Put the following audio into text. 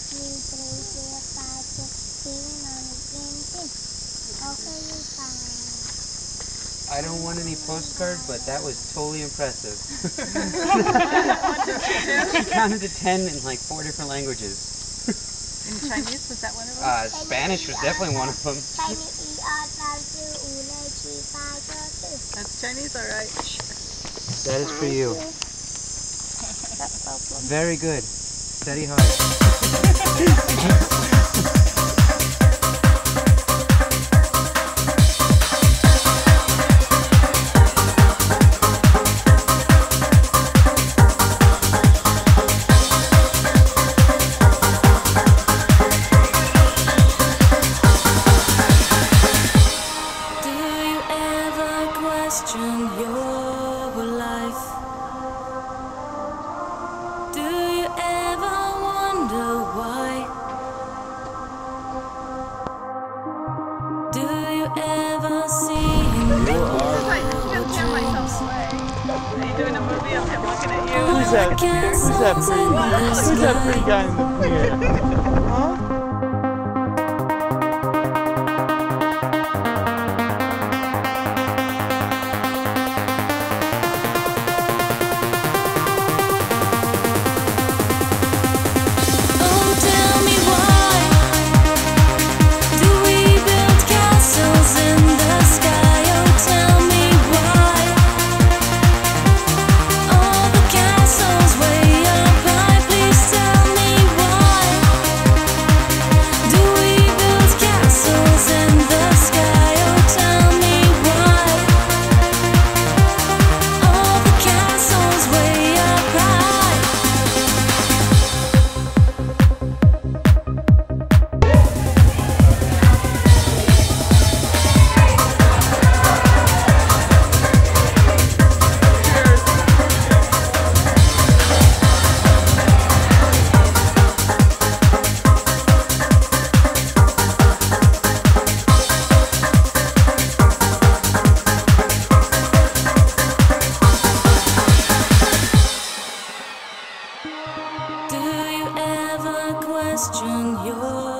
I don't want any postcard, but that was totally impressive. She counted to 10 in like 4 different languages. In Chinese, was that one of them? Spanish was definitely one of them. That's Chinese, all right. That is for you. Very good. Study hard. Your life. Do you ever wonder why? Do you ever see him? I can't hear myself away. Are you doing a movie of him looking at you? Who's that pretty guy in the mirror? Huh? Do you ever question your